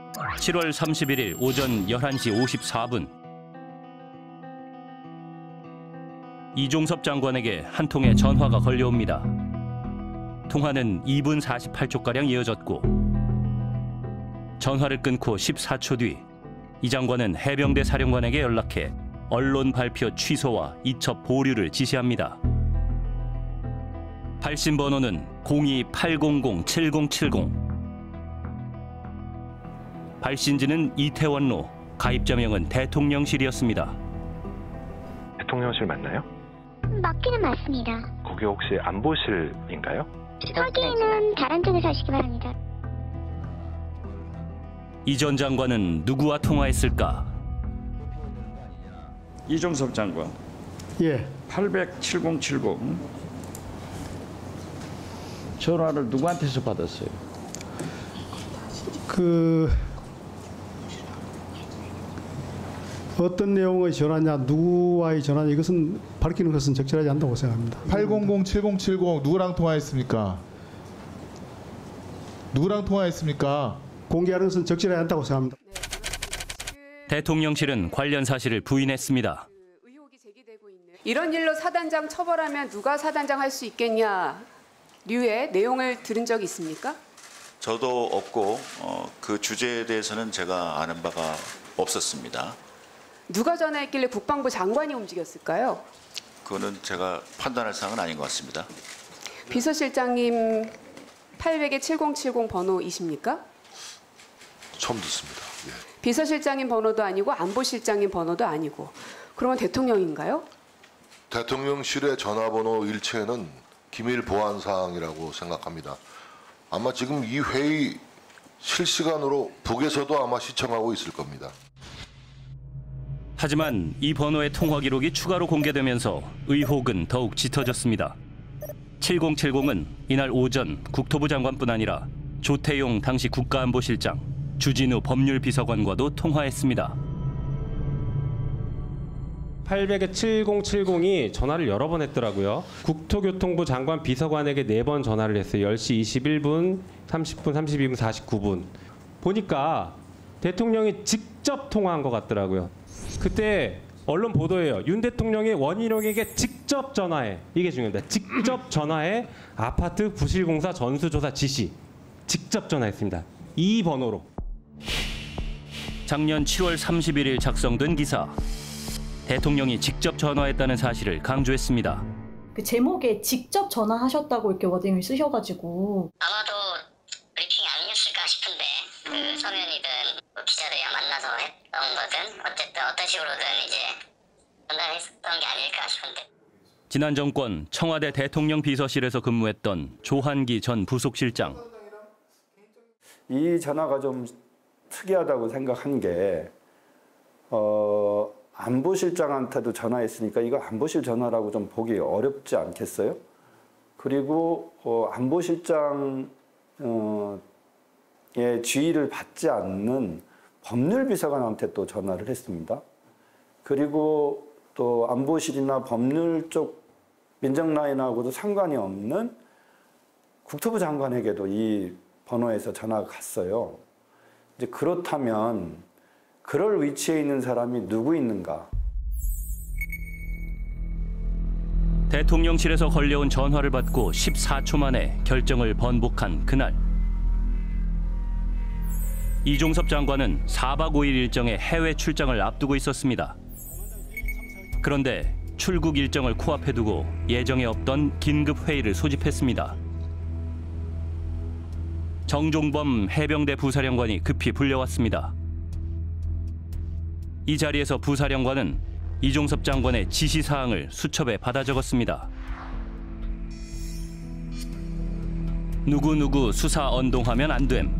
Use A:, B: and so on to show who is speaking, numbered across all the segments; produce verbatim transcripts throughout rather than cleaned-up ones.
A: 칠월 삼십일일 오전 열한 시 오십사 분. 이종섭 장관에게 한 통의 전화가 걸려옵니다. 통화는 이 분 사십팔 초가량 이어졌고 전화를 끊고 십사 초 뒤 이 장관은 해병대 사령관에게 연락해 언론 발표 취소와 이첩 보류를 지시합니다. 발신 번호는 공이 팔공공 칠공칠공. 발신지는 이태원로, 가입자명은 대통령실이었습니다.
B: 대통령실 맞나요?
C: 맞기는 맞습니다.
B: 거기 혹시 안보실인가요?
C: 확인은 다른 쪽에서 하시기 바랍니다.
A: 이 전 장관은 누구와 통화했을까?
D: 이종섭 장관.
E: 예.
D: 팔백 칠공칠공. 전화를 누구한테서 받았어요?
E: 그 어떤 내용의 전화냐, 누구와의 전화냐, 이것은 밝히는 것은 적절하지 않다고 생각합니다.
F: 팔공공 칠공칠공 누구랑 통화했습니까? 누구랑 통화했습니까?
E: 공개하는 것은 적절하지 않다고 생각합니다.
A: 대통령실은 관련 사실을 부인했습니다.
G: 이런 일로 사단장 처벌하면 누가 사단장 할 수 있겠냐 류의 내용을 들은 적 있습니까?
H: 저도 없고 어, 그 주제에 대해서는 제가 아는 바가 없었습니다.
G: 누가 전화했길래 국방부 장관이 움직였을까요?
H: 그거는 제가 판단할 사항은 아닌 것 같습니다.
G: 비서실장님 팔백에 칠공칠공 번호이십니까?
I: 처음 듣습니다. 예.
G: 비서실장님 번호도 아니고 안보실장님 번호도 아니고 그러면 대통령인가요?
I: 대통령실의 전화번호 일체는 기밀 보안 사항이라고 생각합니다. 아마 지금 이 회의 실시간으로 북에서도 아마 시청하고 있을 겁니다.
A: 하지만 이 번호의 통화 기록이 추가로 공개되면서 의혹은 더욱 짙어졌습니다. 칠공칠공은 이날 오전 국토부 장관뿐 아니라 조태용 당시 국가안보실장, 주진우 법률비서관과도 통화했습니다.
J: 팔백에 칠공칠공이 전화를 여러 번 했더라고요. 국토교통부 장관 비서관에게 네 번 전화를 했어요. 열 시 이십일 분, 삼십 분, 삼십이 분, 사십구 분. 보니까 대통령이 직접 통화한 것 같더라고요. 그때 언론 보도예요. 윤 대통령이 원희룡에게 직접 전화해. 이게 중요합니다. 직접 전화해 아파트 부실공사 전수조사 지시. 직접 전화했습니다. 이 번호로.
A: 작년 칠월 삼십일일 작성된 기사. 대통령이 직접 전화했다는 사실을 강조했습니다.
K: 그 제목에 직접 전화하셨다고 이렇게 워딩을 쓰셔가지고
C: 아마도 브리핑이 아니었을까 싶은데 그 서면이든 뭐 기자들이랑 만나서 했던 거든 어쨌든 어떤 식으로든 이제 전달했었던 게 아닐까 싶은데.
A: 지난 정권 청와대 대통령 비서실에서 근무했던 조한기 전 부속실장.
L: 이 전화가 좀 특이하다고 생각한 게 어, 안보실장한테도 전화했으니까 이거 안보실 전화라고 좀 보기 어렵지 않겠어요? 그리고 어, 안보실장의 지휘를 받지 않는 법률비서관한테 또 전화를 했습니다. 그리고 또 안보실이나 법률 쪽 민정라인하고도 상관이 없는 국토부 장관에게도 이 번호에서 전화가 갔어요. 이제 그렇다면 그럴 위치에 있는 사람이 누구 있는가?
A: 대통령실에서 걸려온 전화를 받고 십사 초 만에 결정을 번복한 그날. 이종섭 장관은 사박 오일 일정의 해외 출장을 앞두고 있었습니다. 그런데 출국 일정을 코앞에 두고 예정에 없던 긴급 회의를 소집했습니다. 정종범 해병대 부사령관이 급히 불려왔습니다. 이 자리에서 부사령관은 이종섭 장관의 지시사항을 수첩에 받아 적었습니다. 누구누구 수사 언동하면 안 됨.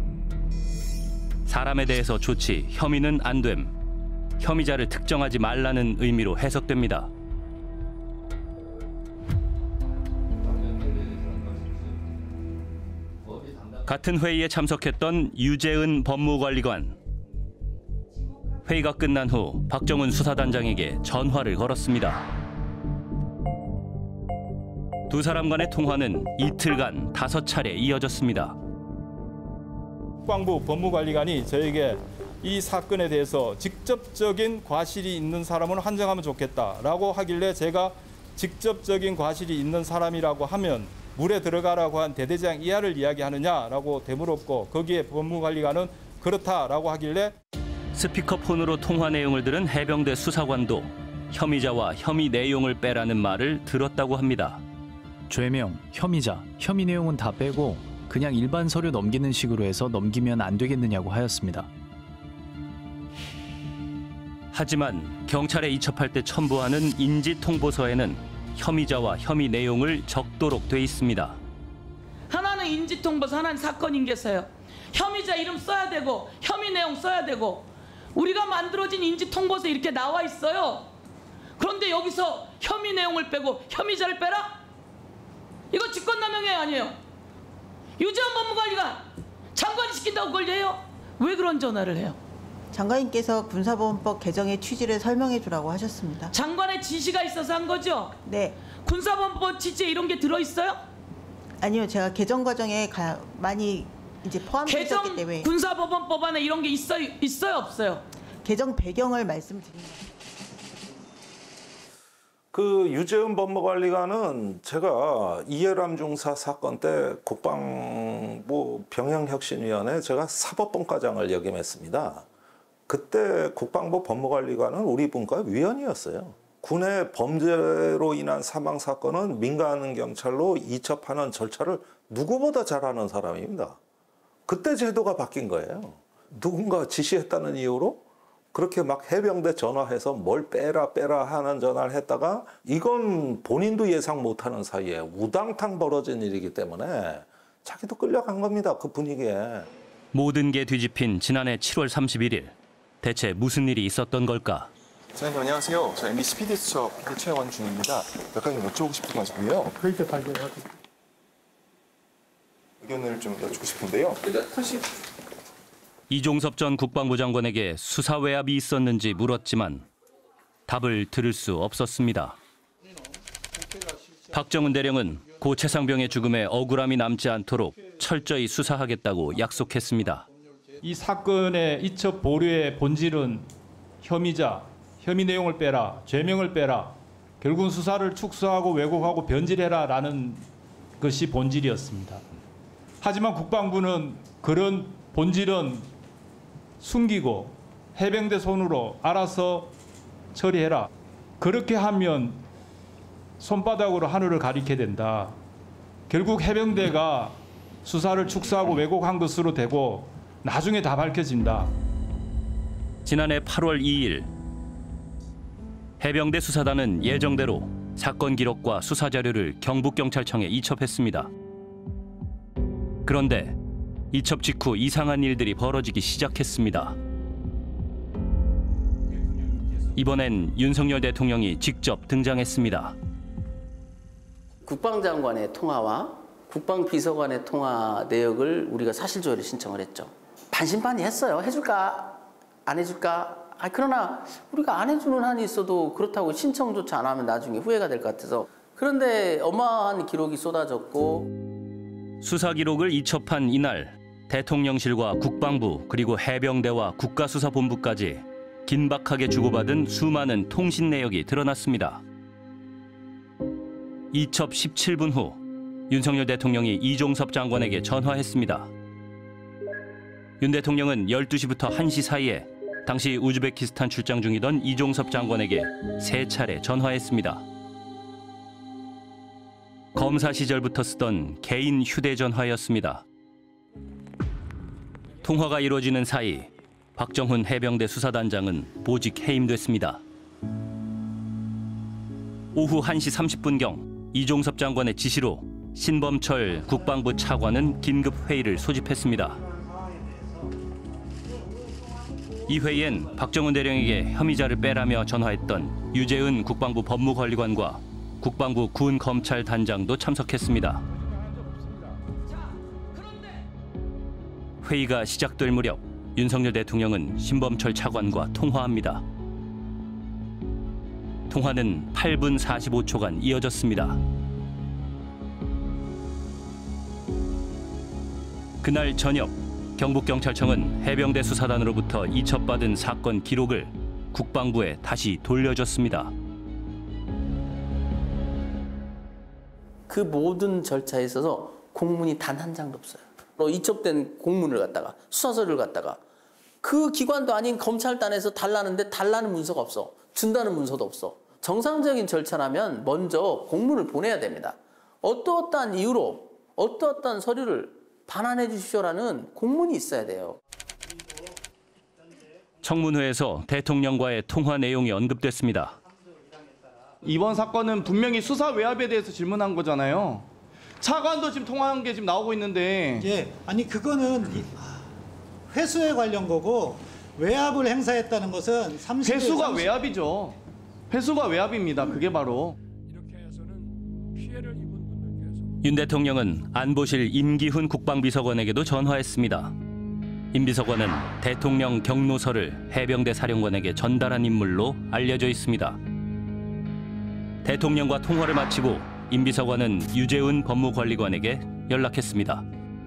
A: 사람에 대해서 조치, 혐의는 안 됨. 혐의자를 특정하지 말라는 의미로 해석됩니다. 같은 회의에 참석했던 유재은 법무관리관. 회의가 끝난 후 박정훈 수사단장에게 전화를 걸었습니다. 두 사람 간의 통화는 이틀간 다섯 차례 이어졌습니다.
M: 국방부 법무관리관이 저에게 이 사건에 대해서 직접적인 과실이 있는 사람은 한정하면 좋겠다라고 하길래 제가 직접적인 과실이 있는 사람이라고 하면 물에 들어가라고 한 대대장 이하를 이야기하느냐라고 되물었고 거기에 법무관리관은 그렇다라고 하길래
A: 스피커폰으로 통화 내용을 들은 해병대 수사관도 혐의자와 혐의 내용을 빼라는 말을 들었다고 합니다.
N: 죄명, 혐의자, 혐의 내용은 다 빼고 그냥 일반 서류 넘기는 식으로 해서 넘기면 안 되겠느냐고 하였습니다.
A: 하지만 경찰에 이첩할 때 첨부하는 인지통보서에는 혐의자와 혐의 내용을 적도록 돼 있습니다.
O: 하나는 인지통보서, 하나는 사건인계서요. 혐의자 이름 써야 되고 혐의 내용 써야 되고 우리가 만들어진 인지통보서에 이렇게 나와 있어요. 그런데 여기서 혐의 내용을 빼고 혐의자를 빼라? 이거 직권남용이 아니에요. 유재한 법무관리관 장관이 시킨다고 그걸 해요? 왜 그런 전화를 해요?
P: 장관님께서 군사보험법 개정의 취지를 설명해 주라고 하셨습니다.
O: 장관의 지시가 있어서 한 거죠?
P: 네.
O: 군사보험법 취지에 이런 게 들어있어요?
P: 아니요. 제가 개정 과정에 가, 많이 이제 포함되어 있었기 때문에.
O: 개정 군사법원법 안에 이런 게 있어요? 있어요? 없어요?
P: 개정 배경을 말씀드립니다.
Q: 그 유재은 법무관리관은 제가 이해람 중사 사건 때 국방부 병영혁신위원회 제가 사법본과장을 역임했습니다. 그때 국방부 법무관리관은 우리 분과 위원이었어요. 군의 범죄로 인한 사망 사건은 민간 경찰로 이첩하는 절차를 누구보다 잘하는 사람입니다. 그때 제도가 바뀐 거예요. 누군가 지시했다는 이유로 그렇게 막 해병대 전화해서 뭘 빼라 빼라 하는 전화를 했다가 이건 본인도 예상 못하는 사이에 우당탕 벌어진 일이기 때문에 자기도 끌려간 겁니다. 그 분위기에.
A: 모든 게 뒤집힌 지난해 칠월 삼십일일. 대체 무슨 일이 있었던 걸까?
R: 선생님 안녕하세요. 저 엠비씨 피디수첩 피디 최원 중입니다. 몇 가지 여쭤보고 싶은 거 있고요.
E: 그렇게 발견하고
R: 의견을 좀 여쭙고 싶은데요.
A: 이종섭 전 국방부 장관에게 수사 외압이 있었는지 물었지만 답을 들을 수 없었습니다. 박정훈 대령은 고 최상병의 죽음에 억울함이 남지 않도록 철저히 수사하겠다고 약속했습니다.
M: 이 사건의 이첩 보류의 본질은 혐의자, 혐의 내용을 빼라, 죄명을 빼라, 결국은 수사를 축소하고 왜곡하고 변질해라라는 것이 본질이었습니다. 하지만 국방부는 그런 본질은 숨기고 해병대 손으로 알아서 처리해라. 그렇게 하면 손바닥으로 하늘을 가리게 된다. 결국 해병대가 수사를 축소하고 왜곡한 것으로 되고 나중에 다 밝혀진다.
A: 지난해 팔월 이일 해병대 수사단은 예정대로 사건 기록과 수사 자료를 경북경찰청에 이첩했습니다. 그런데 이첩 직후 이상한 일들이 벌어지기 시작했습니다. 이번엔 윤석열 대통령이 직접 등장했습니다.
S: 국방장관의 통화와 국방비서관의 통화 내역을 우리가 사실조회를 신청을 했죠. 반신반의했어요. 해줄까 안 해줄까. 아, 그러나 우리가 안 해주는 한이 있어도 그렇다고 신청조차 안 하면 나중에 후회가 될 것 같아서. 그런데 어마어마한 기록이 쏟아졌고.
A: 수사 기록을 이첩한 이날 대통령실과 국방부 그리고 해병대와 국가수사본부까지 긴박하게 주고받은 수많은 통신 내역이 드러났습니다. 이첩 십칠 분 후 윤석열 대통령이 이종섭 장관에게 전화했습니다. 윤 대통령은 열두 시부터 한 시 사이에 당시 우즈베키스탄 출장 중이던 이종섭 장관에게 세 차례 전화했습니다. 검사 시절부터 쓰던 개인 휴대전화였습니다. 통화가 이루어지는 사이 박정훈 해병대 수사단장은 보직 해임됐습니다. 오후 한 시 삼십 분경 이종섭 장관의 지시로 신범철 국방부 차관은 긴급 회의를 소집했습니다. 이 회의엔 박정훈 대령에게 혐의자를 빼라며 전화했던 유재은 국방부 법무관리관과 국방부 군검찰단장도 참석했습니다. 회의가 시작될 무렵 윤석열 대통령은 신범철 차관과 통화합니다. 통화는 팔 분 사십오 초간 이어졌습니다. 그날 저녁 경북경찰청은 해병대 수사단으로부터 이첩받은 사건 기록을 국방부에 다시 돌려줬습니다.
S: 그 모든 절차에 있어서 공문이 단 한 장도 없어요. 이첩된 공문을 갖다가 수사서를 갖다가 그 기관도 아닌 검찰단에서 달라는데 달라는 문서가 없어. 준다는 문서도 없어. 정상적인 절차라면 먼저 공문을 보내야 됩니다. 어떠어떠한 이유로 어떠어떠한 서류를 반환해 주십시오라는 공문이 있어야 돼요.
A: 청문회에서 대통령과의 통화 내용이 언급됐습니다.
T: 이번 사건은 분명히 수사 외압에 대해서 질문한 거잖아요. 차관도 지금 통화한 게 지금 나오고 있는데.
U: 예, 아니 그거는 회수에 관련 거고 외압을 행사했다는 것은 삼십 일
T: 회수가
U: 삼십...
T: 외압이죠. 회수가 외압입니다. 그게 바로.
A: 윤 대통령은 안보실 임기훈 국방비서관에게도 전화했습니다. 임 비서관은 대통령 경로서를 해병대 사령관에게 전달한 인물로 알려져 있습니다. 대통령과 통화를 마치고 임 비서관은 유재은 법무관리관에게 연락했습니다.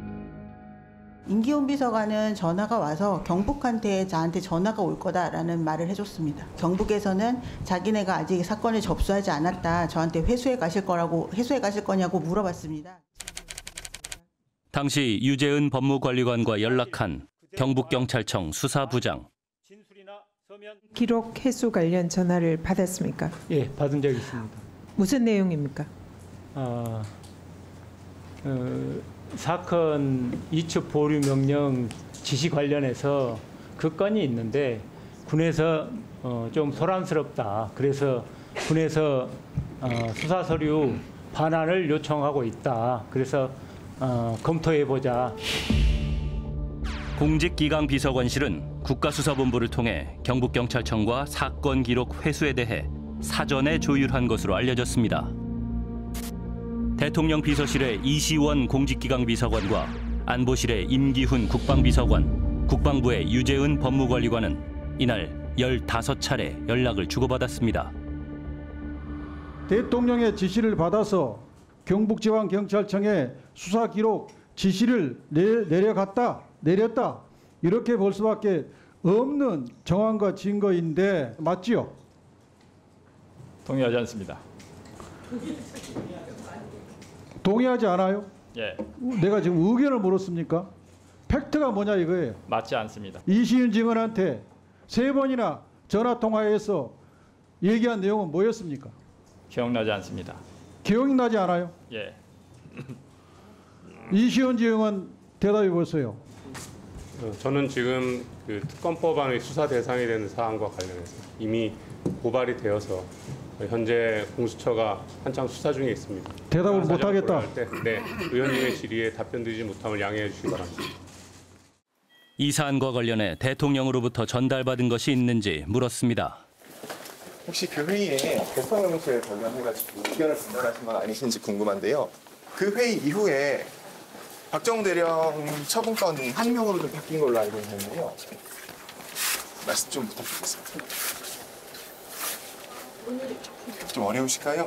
P: 임기훈 비서관은 전화가 와서 경북한테 저한테 전화가 올 거다라는 말을 해줬습니다. 경북에서는 자기네가 아직 사건을 접수하지 않았다. 저한테 회수해 가실 거라고 회수해 가실 거냐고 물어봤습니다.
A: 당시 유재은 법무관리관과 연락한 경북경찰청 수사부장.
V: 기록 해수 관련 전화를 받았습니까?
W: 예, 받은 적이 있습니다.
V: 무슨 내용입니까?
W: 어, 어, 사건 이첩 보류 명령 지시 관련해서 그 건이 있는데 군에서 어, 좀 소란스럽다. 그래서 군에서 어, 수사 서류 반환을 요청하고 있다. 그래서 어, 검토해보자.
A: 공직기강비서관실은 국가수사본부를 통해 경북경찰청과 사건 기록 회수에 대해 사전에 조율한 것으로 알려졌습니다. 대통령 비서실의 이시원 공직기강비서관과 안보실의 임기훈 국방비서관, 국방부의 유재은 법무관리관은 이날 열다섯 차례 연락을 주고받았습니다.
E: 대통령의 지시를 받아서 경북지방경찰청에 수사 기록 지시를 내, 내려갔다, 내렸다 이렇게 볼 수밖에 없는 정황과 증거인데 맞지요?
D: 동의하지 않습니다.
E: 동의하지 않아요?
D: 예.
E: 내가 지금 의견을 물었습니까? 팩트가 뭐냐 이거예요.
D: 맞지 않습니다.
E: 이시윤 증언한테 세 번이나 전화 통화해서 얘기한 내용은 뭐였습니까?
D: 기억나지 않습니다.
E: 기억나지 않아요?
D: 예.
E: 이시윤 증언 대답해 보세요.
J: 저는 지금 그 특검법안의 수사 대상이 되는 사안과 관련해서 이미 고발이 되어서 현재 공수처가 한창 수사 중에 있습니다.
E: 대답을 못하겠다.
J: 네, 의원님의 질의에 답변드리지 못함을 양해해 주시기 바랍니다.
A: 이 사안과 관련해 대통령으로부터 전달받은 것이 있는지 물었습니다.
R: 혹시 그 회의에 대통령실에 관련해가지고 의견을 전달하신 건 아니신지 궁금한데요. 그 회의 이후에 박정우 대령 처분권이 한 명으로 좀 바뀐 걸로 알고 있는데요. 말씀 좀 부탁드리겠습니다. 좀 어려우실까요?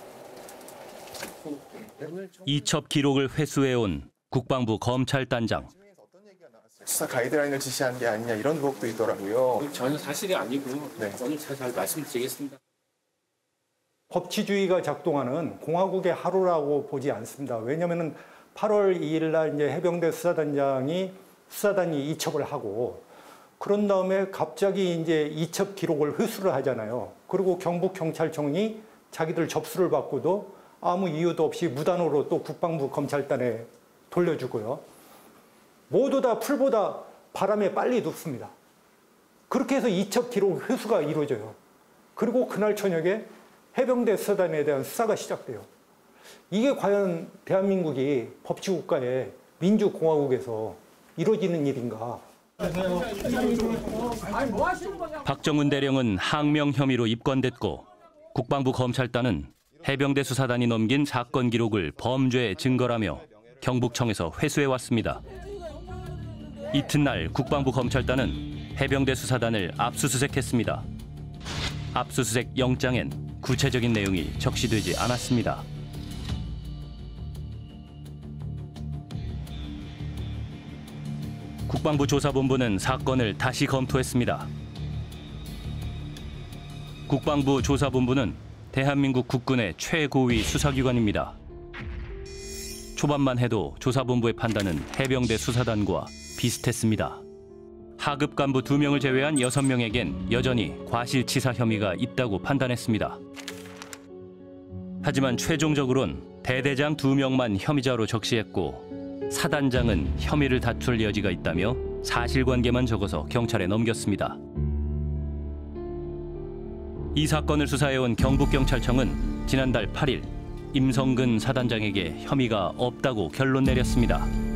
A: 이첩 기록을 회수해온 국방부 검찰단장.
R: 수사 가이드라인을 지시한 게 아니냐 이런 의혹도 있더라고요.
X: 전혀 사실이 아니고
R: 네.
X: 오늘 잘, 잘 말씀드리겠습니다.
U: 법치주의가 작동하는 공화국의 하루라고 보지 않습니다. 왜냐하면 팔월 이일 날 이제 해병대 수사단장이 수사단이 이첩을 하고 그런 다음에 갑자기 이제 이첩 기록을 회수를 하잖아요. 그리고 경북경찰청이 자기들 접수를 받고도 아무 이유도 없이 무단으로 또 국방부 검찰단에 돌려주고요. 모두 다 풀보다 바람에 빨리 눕습니다. 그렇게 해서 이첩 기록 회수가 이루어져요. 그리고 그날 저녁에 해병대 수사단에 대한 수사가 시작돼요. 이게 과연 대한민국이 법치국가의 민주공화국에서 이루어지는 일인가?
A: 박정훈 대령은 항명 혐의로 입건됐고 국방부 검찰단은 해병대 수사단이 넘긴 사건 기록을 범죄 증거라며 경북청에서 회수해왔습니다. 이튿날 국방부 검찰단은 해병대 수사단을 압수수색했습니다. 압수수색 영장엔 구체적인 내용이 적시되지 않았습니다. 국방부 조사본부는 사건을 다시 검토했습니다. 국방부 조사본부는 대한민국 국군의 최고위 수사기관입니다. 초반만 해도 조사본부의 판단은 해병대 수사단과 비슷했습니다. 하급 간부 두 명을 제외한 여섯 명에겐 여전히 과실치사 혐의가 있다고 판단했습니다. 하지만 최종적으론 대대장 두 명만 혐의자로 적시했고 사단장은 혐의를 다툴 여지가 있다며 사실관계만 적어서 경찰에 넘겼습니다. 이 사건을 수사해온 경북경찰청은 지난달 팔 일 임성근 사단장에게 혐의가 없다고 결론 내렸습니다.